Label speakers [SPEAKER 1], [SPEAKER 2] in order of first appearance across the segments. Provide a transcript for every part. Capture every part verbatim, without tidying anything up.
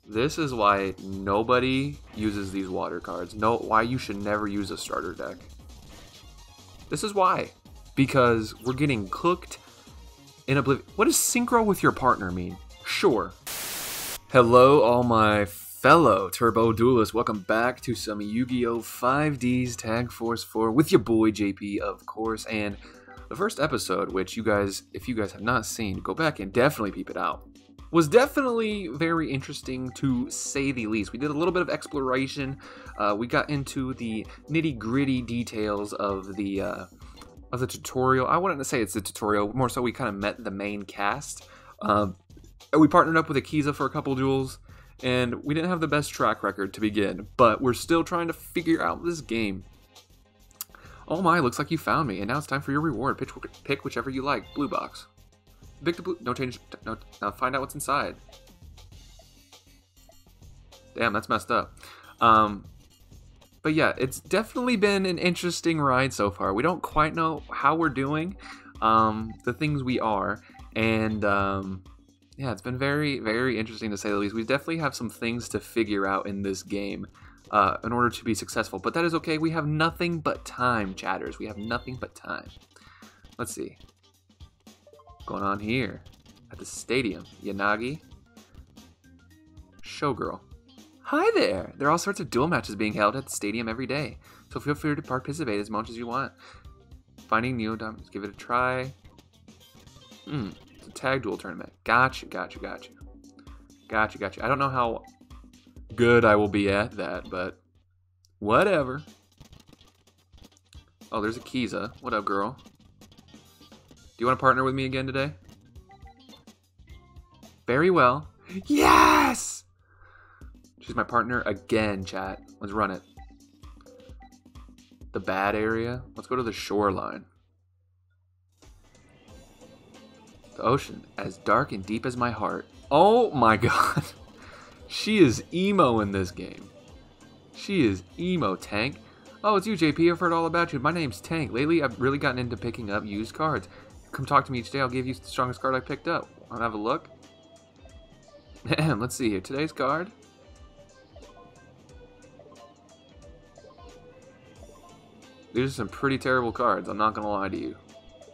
[SPEAKER 1] This is why nobody uses these water cards. No, why you should never use a starter deck. This is why. Because we're getting cooked in oblivion. What does synchro with your partner mean? Sure. Hello, all my fellow Turbo Duelists. Welcome back to some Yu-Gi-Oh! five D's Tag Force four with your boy J P, of course. And the first episode, which you guys, if you guys have not seen, go back and definitely peep it out, was definitely very interesting to say the least. We did a little bit of exploration. Uh, we got into the nitty-gritty details of the uh, of the tutorial. I wouldn't say it's the tutorial, more so we kind of met the main cast. Um, we partnered up with Akiza for a couple duels, and we didn't have the best track record to begin, but we're still trying to figure out this game. Oh my, looks like you found me, and now it's time for your reward. Pick, pick whichever you like. Blue box. Pick the blue. No change. No. Now find out what's inside. Damn, that's messed up. Um, but yeah, it's definitely been an interesting ride so far. We don't quite know how we're doing, um, the things we are, and um, yeah, it's been very, very interesting to say the least. We definitely have some things to figure out in this game uh, in order to be successful, but that is okay. We have nothing but time, chatters. We have nothing but time. Let's see. Going on here at the stadium. Yanagi. Showgirl. Hi there! There are all sorts of duel matches being held at the stadium every day, so feel free to participate as much as you want. Finding Neo Domino, give it a try. Hmm, it's a tag duel tournament. Gotcha, gotcha, gotcha. Gotcha, gotcha. I don't know how good I will be at that, but whatever. Oh, there's Akiza. What up, girl? Do you want to partner with me again today? Very well. Yes! She's my partner again, chat. Let's run it. The bad area. Let's go to the shoreline. The ocean, as dark and deep as my heart. Oh my god. She is emo in this game. She is emo, Tank. Oh, it's you, J P. I've heard all about you. My name's Tank. Lately, I've really gotten into picking up used cards. Come talk to me each day. I'll give you the strongest card I picked up. I'll have a look. Let's see here. Today's card. These are some pretty terrible cards. I'm not going to lie to you.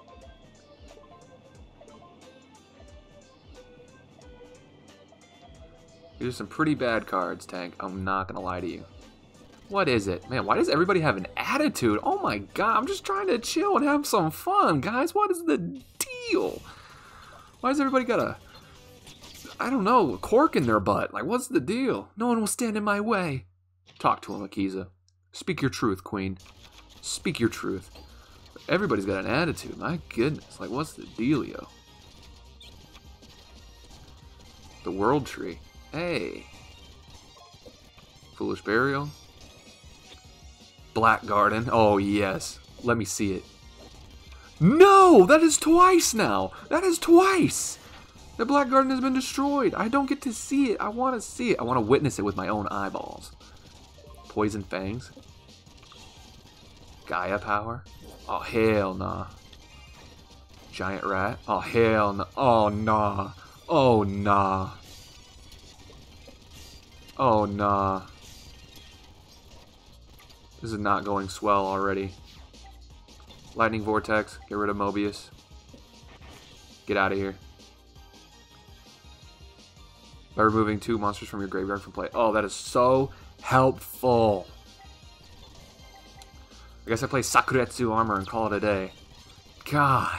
[SPEAKER 1] These are some pretty bad cards, Tank. I'm not going to lie to you. What is it? Man, why does everybody have an attitude? Oh my god, I'm just trying to chill and have some fun, guys. What is the deal? Why has everybody got a, I don't know, a cork in their butt? Like, what's the deal? No one will stand in my way. Talk to him, Akiza. Speak your truth, Queen. Speak your truth. Everybody's got an attitude. My goodness. Like, what's the dealio? The World Tree. Hey. Foolish Burial. Black Garden. Oh, yes. Let me see it. No! That is twice now! That is twice! The Black Garden has been destroyed. I don't get to see it. I want to see it. I want to witness it with my own eyeballs. Poison Fangs. Gaia Power. Oh, hell nah. Giant Rat. Oh, hell nah. Oh, nah. Oh, nah. Oh, nah. This is not going swell already. Lightning Vortex. Get rid of Mobius. Get out of here. By removing two monsters from your graveyard from play. Oh, that is so helpful. I guess I play Sakuretsu Armor and call it a day. God.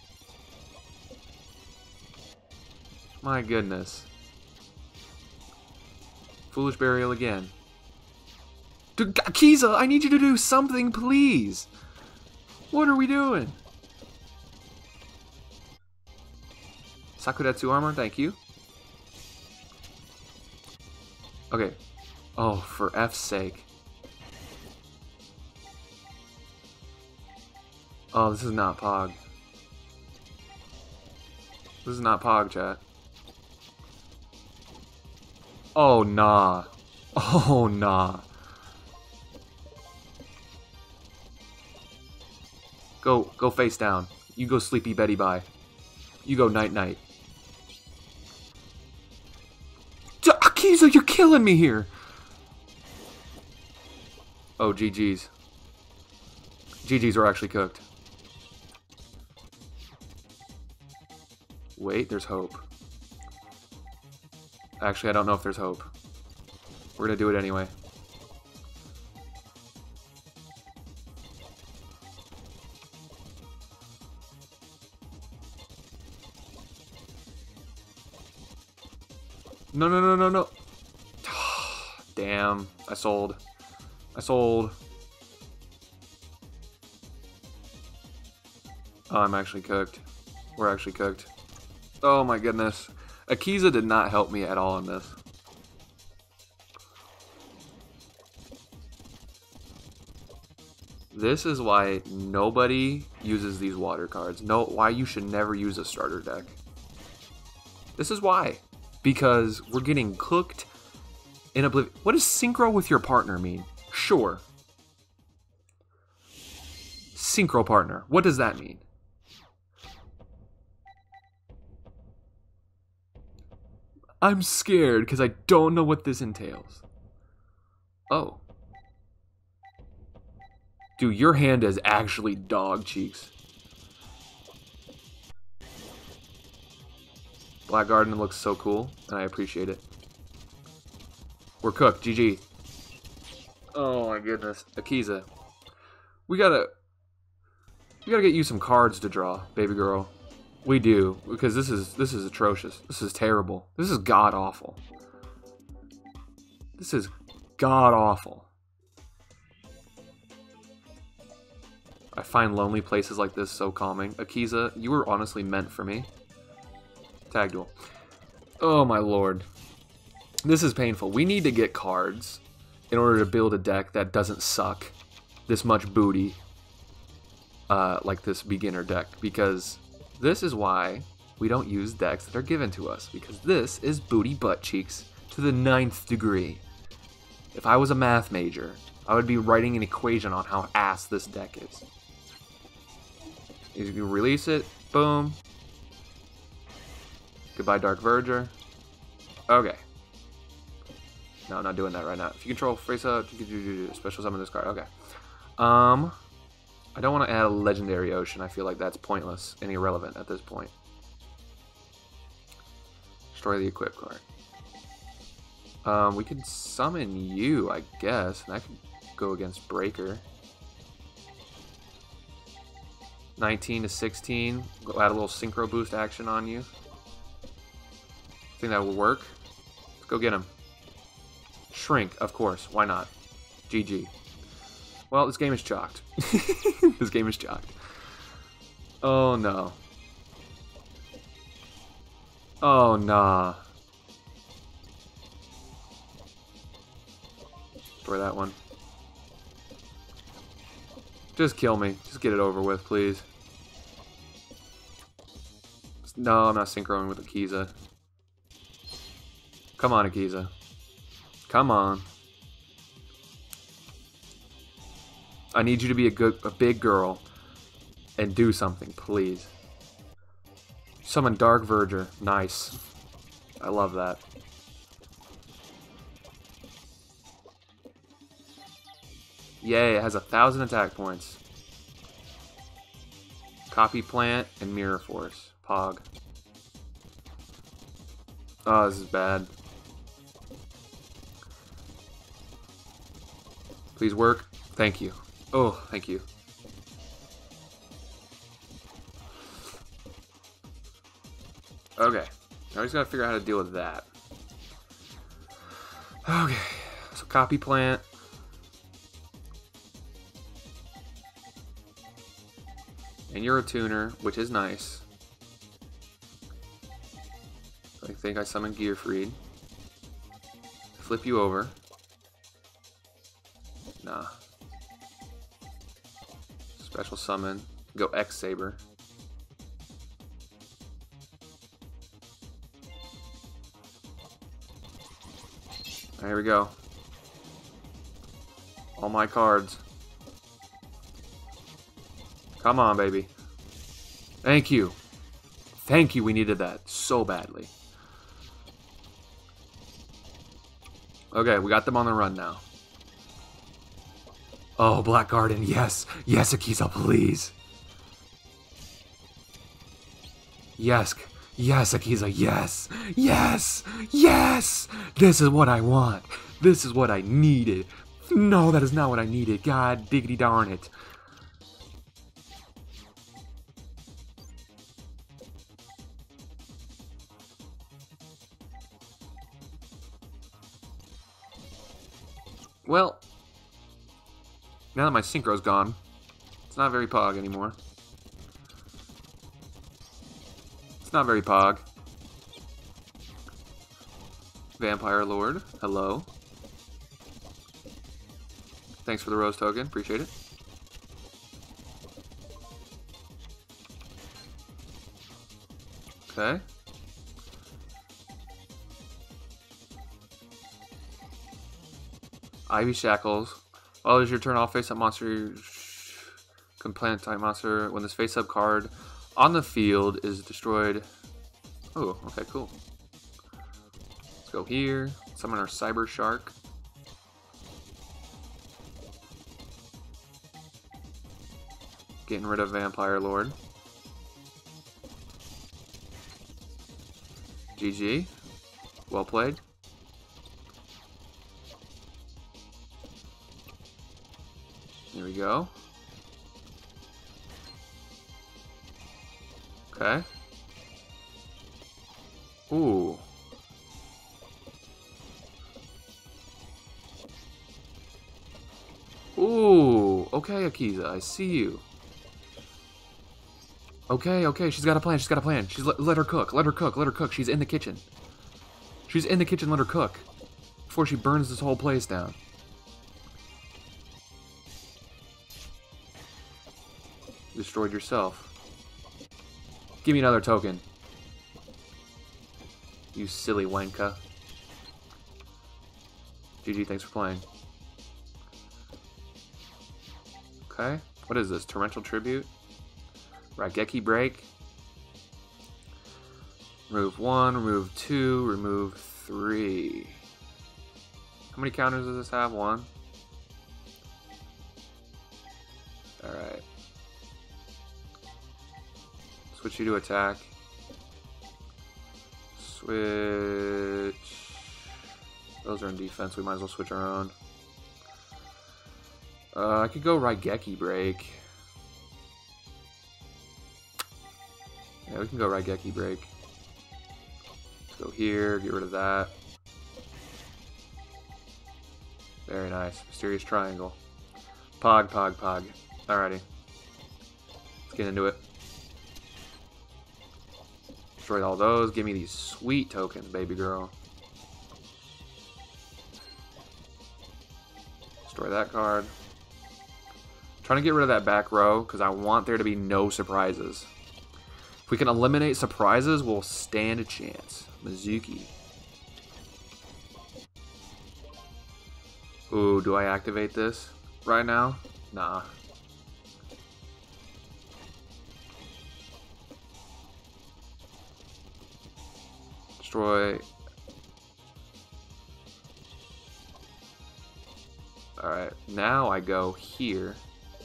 [SPEAKER 1] My goodness. Foolish Burial again. Dude, Akiza, I need you to do something, please. What are we doing? Sakuretsu Armor, thank you. Okay. Oh, for F's sake. Oh, this is not Pog. This is not Pog, chat. Oh, nah. Oh, nah. Go, go face down. You go sleepy Betty bye. You go night night. Akiza, you're killing me here. Oh, G G's. G G's are actually cooked. Wait, there's hope. Actually, I don't know if there's hope. We're gonna do it anyway. No, no, no, no, no. Damn. I sold. I sold. Oh, I'm actually cooked. We're actually cooked. Oh my goodness. Akiza did not help me at all in this. This is why nobody uses these water cards. No, why you should never use a starter deck. This is why. Because we're getting cooked in oblivion. What does synchro with your partner mean? Sure. Synchro partner. What does that mean? I'm scared because I don't know what this entails. Oh. Dude, your hand is actually dog cheeks. Black Garden looks so cool, and I appreciate it. We're cooked. G G. Oh my goodness. Akiza. We gotta... We gotta get you some cards to draw, baby girl. We do, because this is this is atrocious. This is terrible. This is god-awful. This is god-awful. I find lonely places like this so calming. Akiza, you were honestly meant for me. Tag duel. Oh my lord. This is painful. We need to get cards in order to build a deck that doesn't suck this much booty uh, like this beginner deck, because this is why we don't use decks that are given to us, because this is booty butt cheeks to the ninth degree. If I was a math major, I would be writing an equation on how ass this deck is. You can release it, boom. Goodbye, Dark Verger. Okay. No, I'm not doing that right now. If you control face up, you can special summon this card. Okay. Um, I don't want to add a Legendary Ocean. I feel like that's pointless and irrelevant at this point. Destroy the equip card. Um, we could summon you, I guess, and I could go against Breaker. nineteen to sixteen. Go add a little synchro boost action on you. Think that will work. Let's go get him. Shrink, of course. Why not? G G. Well, this game is chalked. This game is chalked. Oh no. Oh nah. Destroy that one. Just kill me. Just get it over with, please. No, I'm not synchroing with Akiza. Come on, Akiza. Come on. I need you to be a good, a big girl and do something, please. Summon Dark Verger. Nice. I love that. Yay, it has a thousand attack points. Copy Plant and Mirror Force. Pog. Oh, this is bad. Please work. Thank you. Oh, thank you. Okay. Now we just gotta figure out how to deal with that. Okay. So Copy Plant. And you're a tuner, which is nice. I think I summon Gearfried. Flip you over. Nah. Special summon. Go X-Saber. There we go. All my cards. Come on, baby. Thank you. Thank you, we needed that so badly. Okay, we got them on the run now. Oh, Black Garden, yes. Yes, Akiza, please. Yes. Yes, Akiza, yes. Yes. Yes. This is what I want. This is what I needed. No, that is not what I needed. God diggity darn it. Well, now that my synchro's gone, it's not very pog anymore. It's not very pog. Vampire Lord, hello. Thanks for the rose token, appreciate it. Okay. Ivy Shackles. While it's your turn, I'll face up monster. Complaint type monster. When this face up card on the field is destroyed. Oh, okay, cool. Let's go here. Summon our Cyber Shark. Getting rid of Vampire Lord. G G. Well played. There we go. Okay. Ooh. Ooh. Okay, Akiza, I see you. Okay, okay, she's got a plan, she's got a plan. She's let, let her cook, let her cook, let her cook. She's in the kitchen. She's in the kitchen, let her cook. Before she burns this whole place down. Destroyed yourself. Give me another token. You silly wanka. G G, thanks for playing. Okay, what is this? Torrential Tribute? Raigeki Break. Remove one, remove two, remove three. How many counters does this have? One. Alright. Switch you to attack. Switch. Those are in defense. We might as well switch our own. Uh, I could go Raigeki Break. Yeah, we can go Raigeki Break. Let's go here. Get rid of that. Very nice. Mysterious Triangle. Pog, pog, pog. Alrighty. Let's get into it. Destroy all those. Give me these sweet tokens, baby girl. Destroy that card. Trying to get rid of that back row because I want there to be no surprises. If we can eliminate surprises, we'll stand a chance. Mizuki. Ooh, do I activate this right now? Nah. Destroy. Alright, now I go here.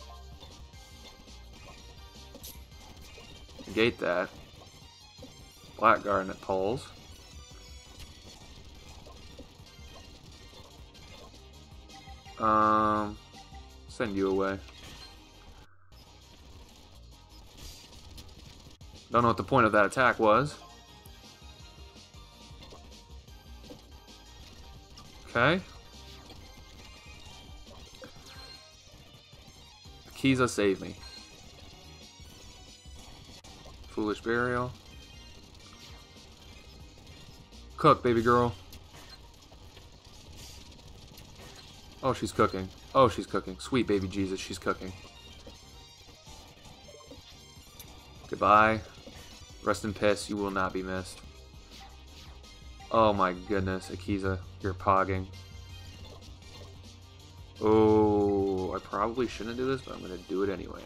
[SPEAKER 1] Negate that. Black Garnet pulls. Um, send you away. Don't know what the point of that attack was. Okay. Akiza, save me. Foolish Burial. Cook, baby girl. Oh, she's cooking. Oh, she's cooking. Sweet baby Jesus, she's cooking. Goodbye. Rest in piss, you will not be missed. Oh my goodness, Akiza, you're pogging. Oh, I probably shouldn't do this, but I'm going to do it anyway.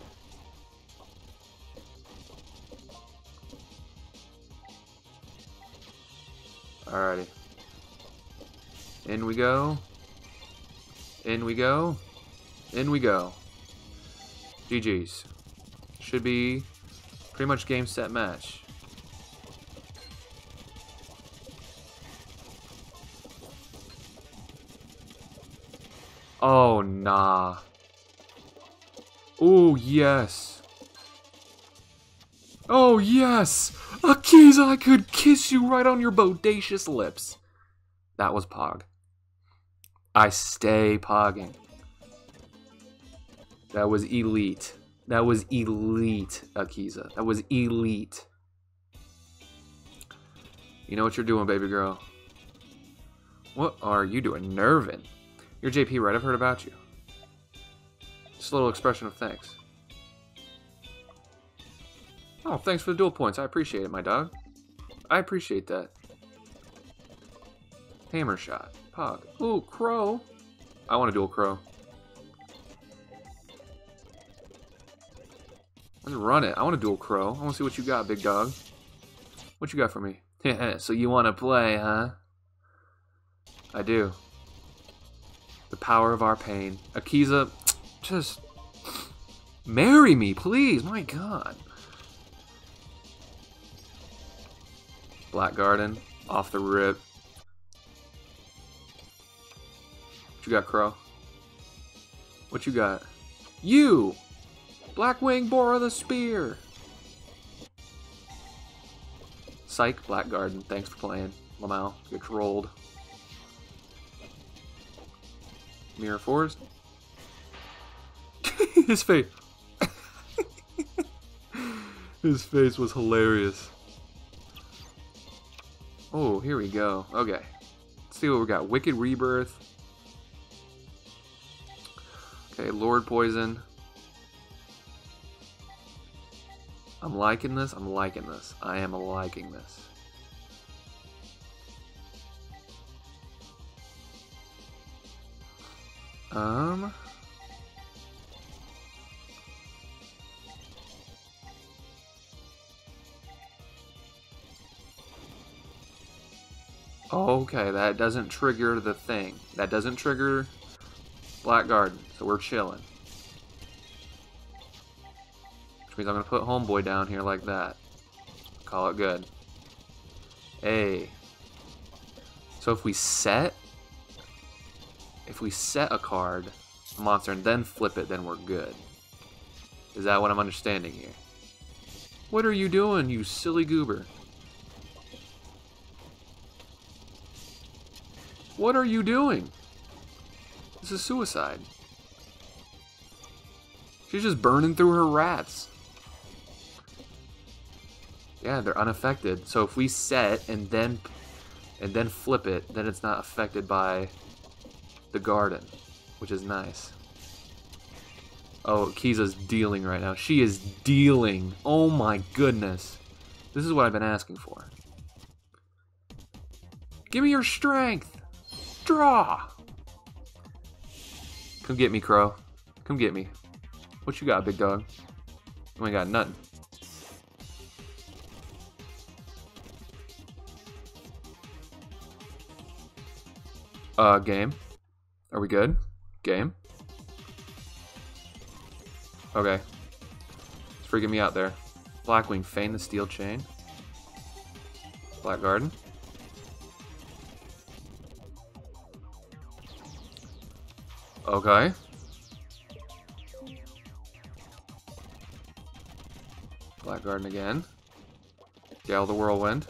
[SPEAKER 1] Alrighty. In we go. In we go. In we go. G G's. Should be pretty much game, set, match. Oh, nah. Oh, yes. Oh, yes. Akiza, I could kiss you right on your bodacious lips. That was Pog. I stay pogging. That was elite. That was elite, Akiza. That was elite. You know what you're doing, baby girl. What are you doing? Nervin'. You're J P, right? I've heard about you. Just a little expression of thanks. Oh, thanks for the dual points. I appreciate it, my dog. I appreciate that. Hammer shot. Pog. Ooh, crow. I want a dual crow. Let's run it. I want a dual crow. I want to see what you got, big dog. What you got for me? So you want to play, huh? I do. The power of our pain. Akiza, just marry me, please. My God. Black Garden, off the rip. What you got, Crow? What you got? You! Blackwing Bora the Spear! Psych, Black Garden. Thanks for playing. Lamau, get trolled. Mirror Forest. His face. His face was hilarious. Oh, here we go. Okay. Let's see what we got. Wicked Rebirth. Okay, Lord Poison. I'm liking this. I'm liking this. I am liking this. Um... Okay, that doesn't trigger the thing. That doesn't trigger Black Garden, so we're chilling. Which means I'm going to put Homeboy down here like that. Call it good. Hey. So if we set... If we set a card, a monster, and then flip it, then we're good. Is that what I'm understanding here? What are you doing, you silly goober? What are you doing? This is suicide. She's just burning through her rats. Yeah, they're unaffected. So if we set and then and then flip it, then it's not affected by the garden, which is nice. Oh, Akiza's dealing right now. She is dealing. Oh my goodness. This is what I've been asking for. Give me your strength. Draw! Come get me, Crow. Come get me. What you got, big dog? You ain't got nothing. Uh, game. Are we good? Game? Okay. It's freaking me out there. Blackwing, feign the steel chain. Black Garden. Okay. Black Garden again. Gale the Whirlwind.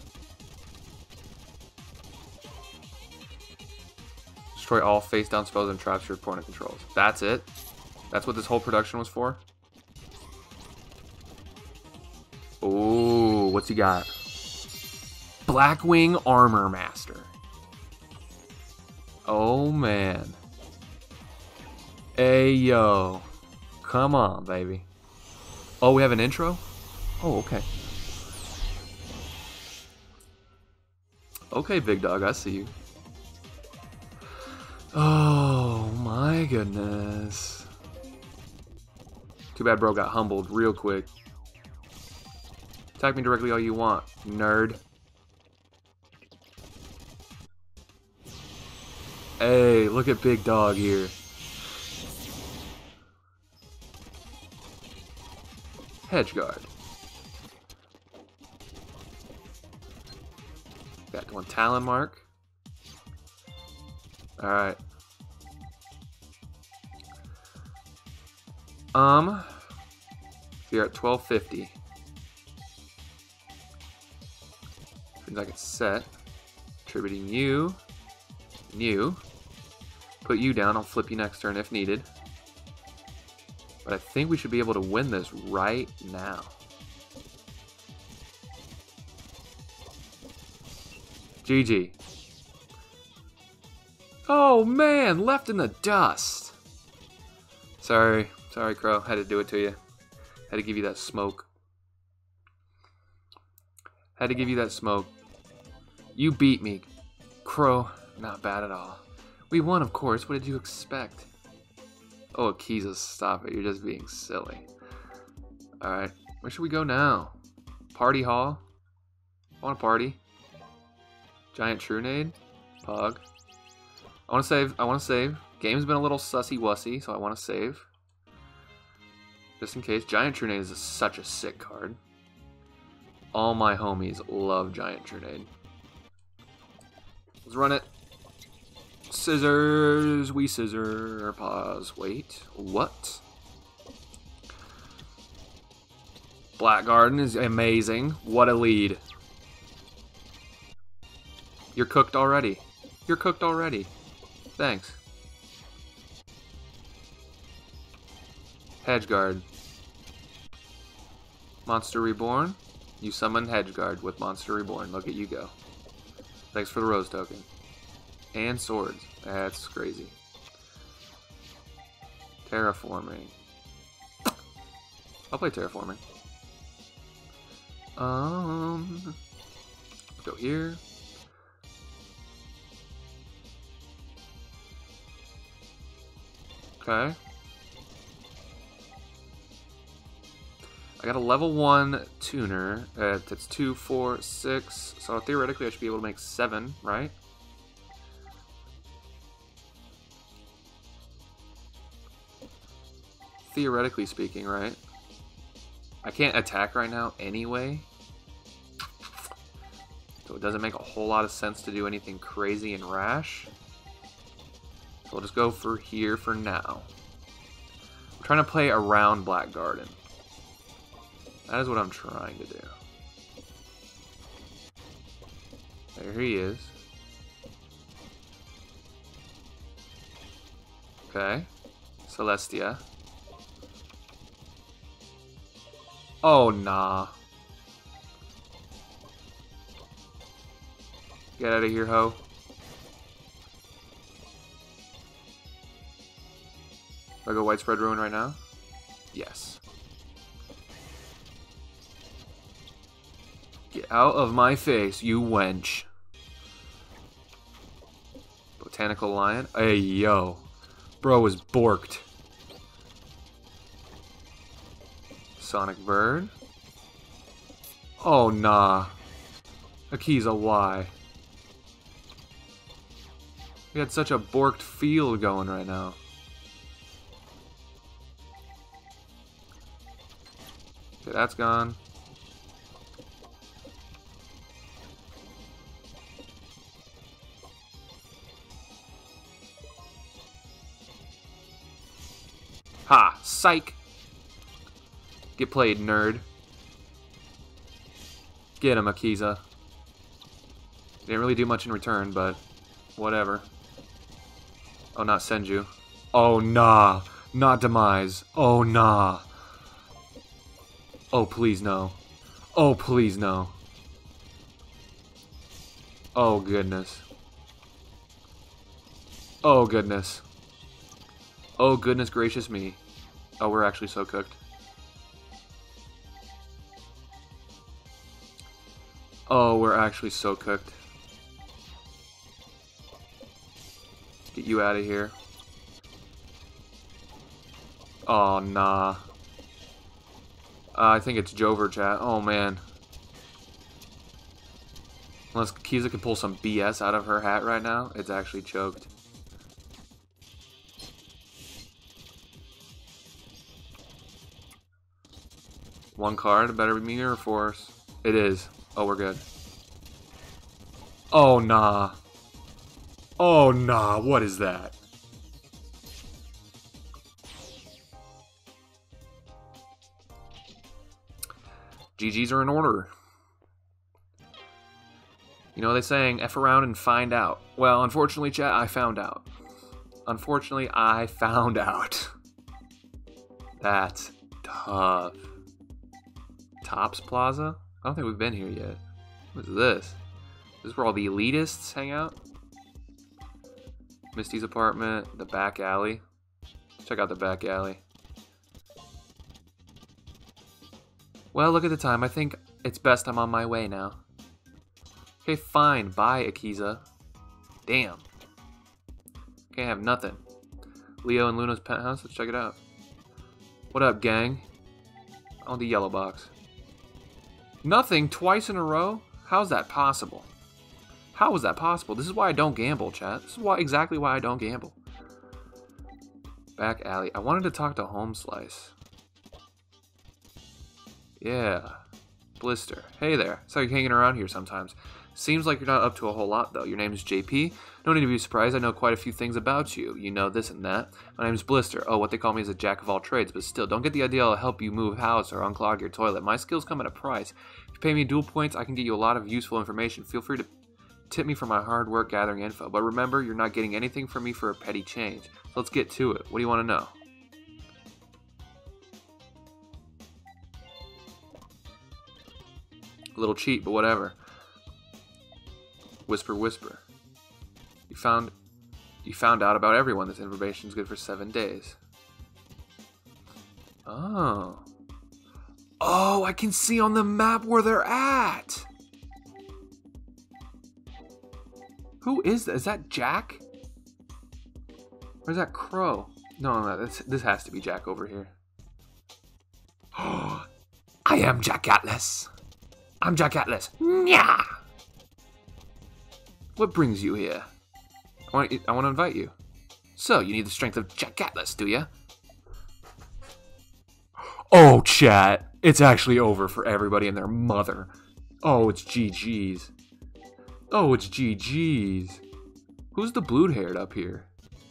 [SPEAKER 1] Destroy all face-down spells and traps your opponent controls. That's it? That's what this whole production was for? Ooh, what's he got? Blackwing Armor Master. Oh, man. Hey, yo. Come on, baby. Oh, we have an intro? Oh, okay. Okay, big dog, I see you. Oh, my goodness. Too bad bro got humbled real quick. Attack me directly all you want, nerd. Hey, look at Big Dog here. Hedge guard. Got one Talon Mark. Alright. Um, so you're at twelve fifty. Seems like it's set. Attributing you. And you. Put you down. I'll flip you next turn if needed. But I think we should be able to win this right now. G G. Oh man, left in the dust. Sorry, sorry Crow, had to do it to you. Had to give you that smoke. Had to give you that smoke. You beat me, Crow. Not bad at all. We won, of course. What did you expect? Oh, Akiza, stop it. You're just being silly. Alright, where should we go now? Party Hall? I want to party. Giant Trunade? Pug. I want to save. I want to save. Game's been a little sussy-wussy, so I want to save. Just in case. Giant Trunade is a, such a sick card. All my homies love Giant Trunade. Let's run it. Scissors. We scissor. Pause. Wait. What? Black Garden is amazing. What a lead. You're cooked already. You're cooked already. Thanks. Hedgeguard. Monster Reborn. You summon Hedgeguard with Monster Reborn. Look at you go. Thanks for the rose token. And swords. That's crazy. Terraforming. I'll play Terraforming. Um, go here. Okay. I got a level one tuner. Uh, that's two, four, six. So theoretically, I should be able to make seven, right? Theoretically speaking, right? I can't attack right now anyway. So it doesn't make a whole lot of sense to do anything crazy and rash. So we'll just go for here for now. I'm trying to play around Black Garden. That is what I'm trying to do. There he is. Okay. Celestia. Oh, nah. Get out of here, ho. Do I go Widespread Ruin right now? Yes. Get out of my face, you wench. Botanical Lion? Hey, yo. Bro was borked. Sonic Bird. Oh, nah. Akiza, why? We had such a borked field going right now. Okay, that's gone. Ha! Psych! Get played, nerd. Get him, Akiza. Didn't really do much in return, but whatever. Oh, not Senju. Oh, nah. Not Demise. Oh, nah. Oh, please no. Oh, please no. Oh, goodness. Oh, goodness. Oh, goodness gracious me. Oh, we're actually so cooked. Oh, we're actually so cooked. Get you out of here. Oh, nah. Uh, I think it's Jover, chat. Oh, man. Unless Akiza can pull some B S out of her hat right now, it's actually choked. One card, it better be Mirror Force. It is. Oh, we're good. Oh, nah. Oh, nah. What is that? G Gs are in order. You know, they're saying F around and find out. Well, unfortunately, chat, I found out. Unfortunately, I found out. That's tough. Tops Plaza? I don't think we've been here yet. What is this? This is where all the elitists hang out? Misty's apartment, the back alley. Let's check out the back alley. Well, look at the time. I think it's best I'm on my way now. Okay, fine. Bye, Akiza. Damn. Can't have nothing. Leo and Luna's penthouse. Let's check it out. What up, gang? On the yellow box. Nothing twice in a row? How's that possible? How is that possible? This is why I don't gamble, chat. This is why exactly why I don't gamble. Back alley. I wanted to talk to Home Slice. Yeah. Blister. Hey there. Saw you hanging around here sometimes. Seems like you're not up to a whole lot, though. Your name is J P. No need to be surprised. I know quite a few things about you. You know this and that. My name is Blister. Oh, what they call me is a jack of all trades, but still, don't get the idea I'll help you move house or unclog your toilet. My skills come at a price. If you pay me dual points, I can get you a lot of useful information. Feel free to tip me for my hard work gathering info. But remember, you're not getting anything from me for a petty change. So let's get to it. What do you want to know? A little cheat, but whatever. Whisper, whisper. You found, you found out about everyone. This information is good for seven days. Oh. Oh, I can see on the map where they're at. Who is that? Is that Jack? Or is that Crow? No, no, this, this has to be Jack over here. Oh, I am Jack Atlas. I'm Jack Atlas. Nya! What brings you here? I want, I want to invite you. So, you need the strength of Jack Atlas, do ya? Oh, chat. It's actually over for everybody and their mother. Oh, it's G G's. Oh, it's G G's. Who's the blue-haired up here?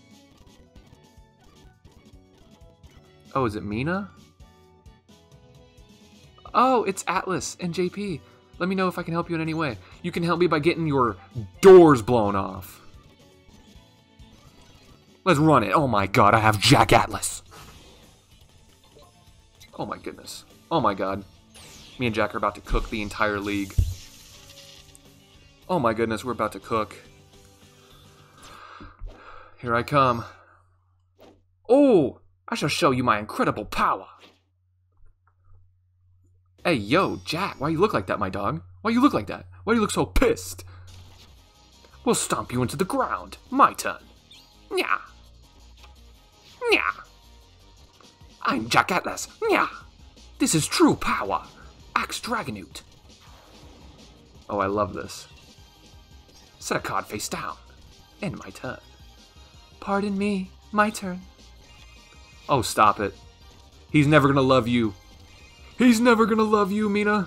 [SPEAKER 1] Oh, is it Mina? Oh, it's Atlas and J P. Let me know if I can help you in any way. You can help me by getting your doors blown off. Let's run it. Oh my god, I have Jack Atlas. Oh my goodness. Oh my god. Me and Jack are about to cook the entire league. Oh my goodness, we're about to cook. Here I come. Oh, I shall show you my incredible power. Hey, yo, Jack, why you look like that, my dog? Why you look like that? Why you look so pissed? We'll stomp you into the ground. My turn. Nya. Nya. I'm Jack Atlas. Nya. This is true power. Axe Dragonute. Oh, I love this. Set a card face down. End my turn. Pardon me. My turn. Oh, stop it. He's never gonna love you. He's never gonna love you, Mina.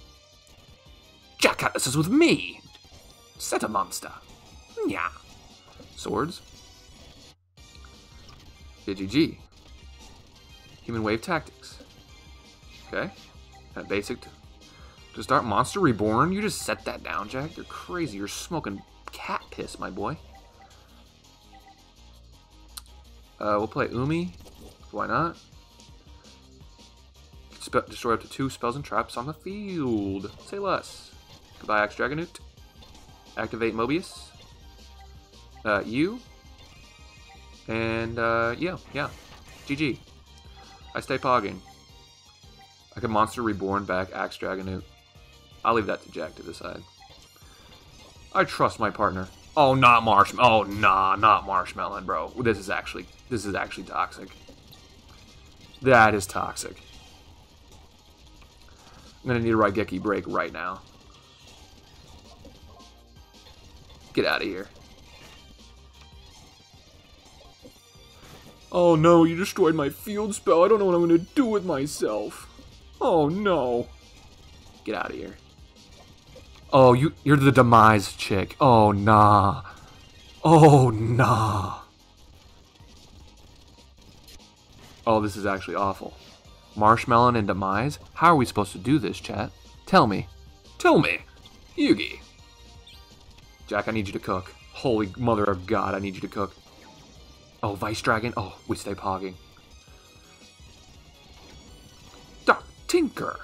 [SPEAKER 1] Jack Atlas is with me. Set a monster. Nya. Swords. G G G. Human Wave Tactics. Okay. Kind of basic. To, to start Monster Reborn, you just set that down, Jack. You're crazy. You're smoking cat piss, my boy. Uh, we'll play Umi. Why not? Spe destroy up to two spells and traps on the field. Say less. Goodbye, Axe Dragonute. Activate Mobius. Uh, you. And, uh, yeah, yeah. G G. I stay pogging. I can Monster Reborn back Axe Dragonute. I'll leave that to Jack to decide. I trust my partner. Oh, not Marshmallow. Oh, nah, not Marshmallow, bro. This is actually, this is actually toxic. That is toxic. I'm gonna need a Raigeki break right now. Get out of here. Oh no, you destroyed my field spell. I don't know what I'm gonna do with myself. Oh no. Get out of here. Oh, you, you're the demise chick. Oh, nah. Oh, nah. Oh, this is actually awful. Marshmallow and demise? How are we supposed to do this, chat? Tell me. Tell me. Yugi. Jack, I need you to cook. Holy mother of God, I need you to cook. Oh, Vice Dragon. Oh, we stay pogging. Doc Tinker.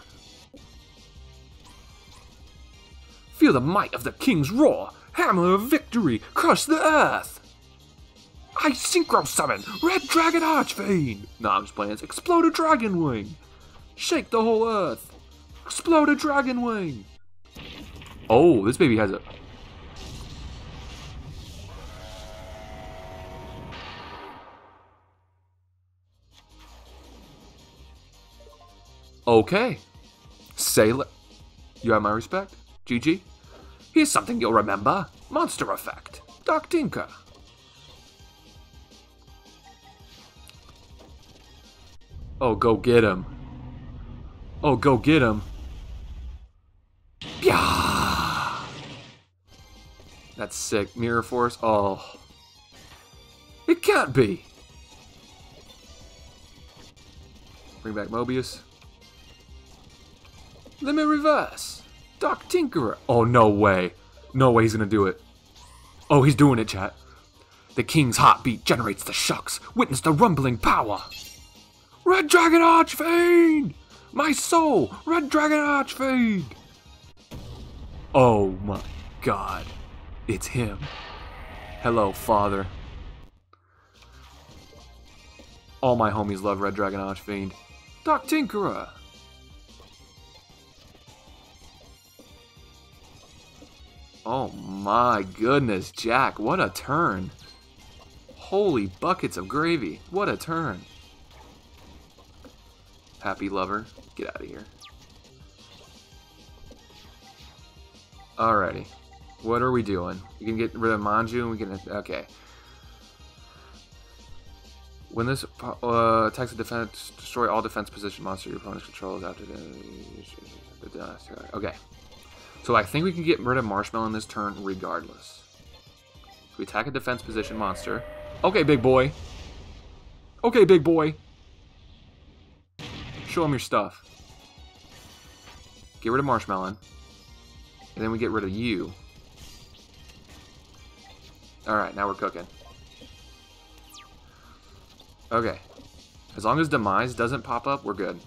[SPEAKER 1] Feel the might of the king's roar. Hammer of victory. Crush the earth. I synchro summon. Red Dragon Archfiend. Nah, I'm just playing. It's explode a dragon wing. Shake the whole earth. Explode a dragon wing. Oh, this baby has a... Okay. Sailor. You have my respect. G G. Here's something you'll remember. Monster effect. Doc Tinker. Oh, go get him. Oh, go get him. Yeah. That's sick. Mirror Force. Oh. It can't be. Bring back Mobius. Let me reverse. Doc Tinkerer. Oh, no way. No way he's gonna do it. Oh, he's doing it, chat. The king's heartbeat generates the shocks. Witness the rumbling power. Red Dragon Archfiend! My soul! Red Dragon Archfiend! Oh my God. It's him. Hello, father. All my homies love Red Dragon Archfiend. Doc Tinkerer! Oh my goodness, Jack, what a turn. Holy buckets of gravy, what a turn. Happy lover, get out of here. Alrighty, what are we doing? We can get rid of Manju and we can, okay. When this uh, attacks a defense, destroy all defense position monster your opponent controls after the... Okay. So I think we can get rid of Marshmallow in this turn regardless. So we attack a defense position monster. Okay, big boy. Okay, big boy. Show him your stuff. Get rid of Marshmallow. And then we get rid of you. Alright, now we're cooking. Okay. As long as Demise doesn't pop up, we're good.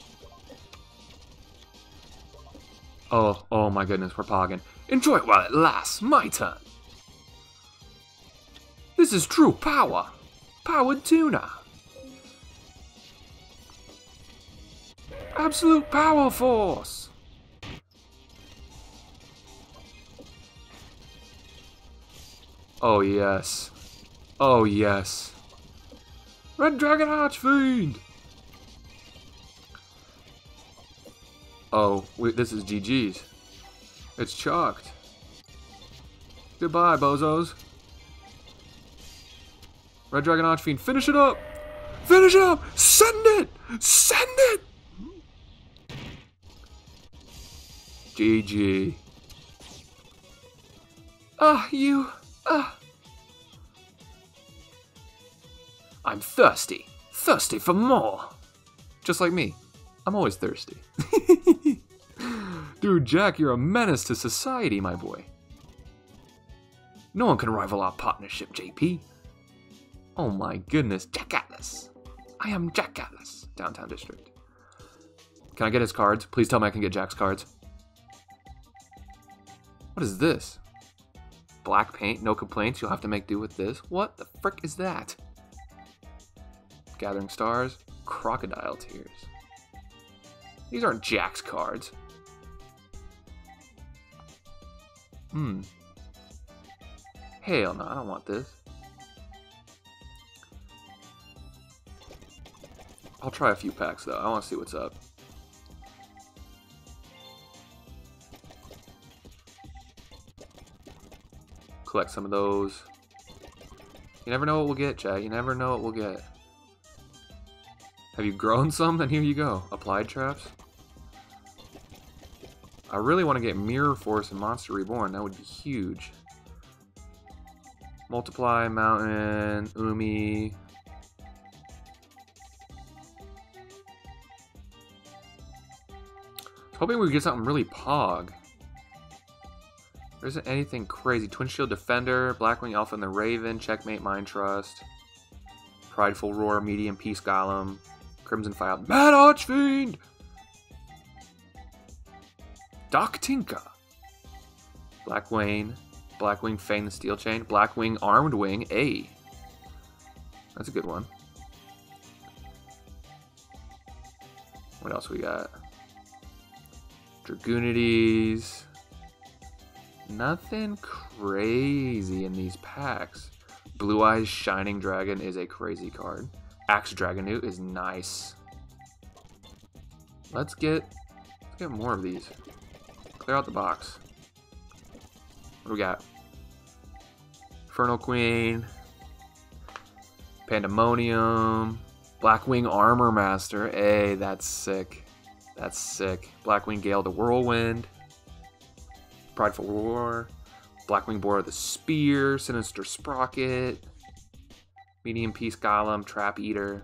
[SPEAKER 1] Oh, oh my goodness, we're pogging. Enjoy it while it lasts. My turn. This is true power. Powered tuna. Absolute power force. Oh yes. Oh yes. Red Dragon Archfiend. Oh, wait, this is G G's. It's chalked. Goodbye, bozos. Red Dragon Archfiend, finish it up! Finish it up! Send it! Send it! G G. Ah, you. Ah. I'm thirsty. Thirsty for more. Just like me. I'm always thirsty. Dude, Jack, you're a menace to society, my boy. No one can rival our partnership, J P. Oh my goodness, Jack Atlas. I am Jack Atlas, Downtown District. Can I get his cards? Please tell me I can get Jack's cards. What is this? Black paint, no complaints, you'll have to make do with this. What the frick is that? Gathering Stars, Crocodile Tears. These aren't Jack's cards. Hmm. Hell no, I don't want this. I'll try a few packs though. I want to see what's up. Collect some of those. You never know what we'll get, chat. You never know what we'll get. Have you grown some? Then here you go. Applied traps. I really want to get Mirror Force and Monster Reborn. That would be huge. Multiply, Mountain, Umi. Hoping we get something really pog. There isn't anything crazy. Twin Shield Defender, Blackwing Alpha and the Raven, Checkmate Mind Trust, Prideful Roar, Medium Peace Golem, Crimson File, Mad Archfiend, Doc Tinka, Blackwing, Blackwing Fang the Steel Chain, Blackwing Armed Wing, A. That's a good one. What else we got? Dragoonides. Nothing crazy in these packs. Blue Eyes Shining Dragon is a crazy card. Axe Dragonute is nice. Let's get let's get more of these. Clear out the box. What do we got? Infernal Queen, Pandemonium, Blackwing Armor Master. Hey, that's sick. That's sick. Blackwing Gale the Whirlwind, Prideful Roar, Blackwing Boar the Spear, Sinister Sprocket, Medium Peace Golem, Trap Eater.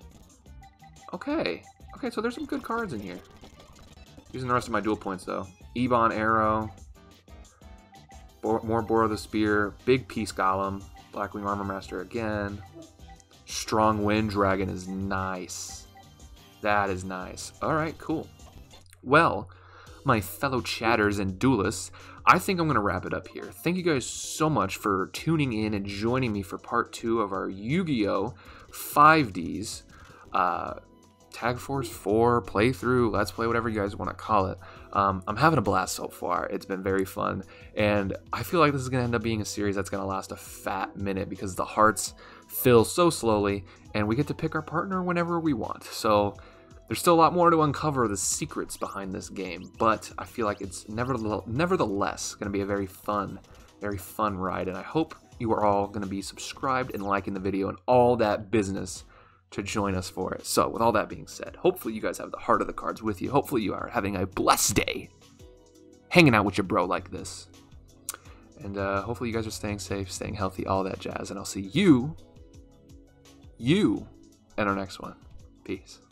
[SPEAKER 1] Okay. Okay, so there's some good cards in here. Using the rest of my dual points though. Ebon Arrow, Bo more Boar the Spear, Big Peace Golem, Blackwing Armor Master again. Strong Wind Dragon is nice. That is nice. Alright, cool. Well, my fellow chatters and duelists, I think I'm going to wrap it up here. Thank you guys so much for tuning in and joining me for part two of our Yu-Gi-Oh! five Ds. Uh, Tag Force four playthrough, let's play, whatever you guys want to call it. Um, I'm having a blast so far. It's been very fun. And I feel like this is going to end up being a series that's going to last a fat minute because the hearts fill so slowly and we get to pick our partner whenever we want. So there's still a lot more to uncover the secrets behind this game, but I feel like it's nevertheless going to be a very fun, very fun ride. And I hope you are all going to be subscribed and liking the video and all that business to join us for it. So with all that being said, hopefully you guys have the heart of the cards with you. Hopefully you are having a blessed day hanging out with your bro like this. And uh, hopefully you guys are staying safe, staying healthy, all that jazz. And I'll see you, you, in our next one. Peace.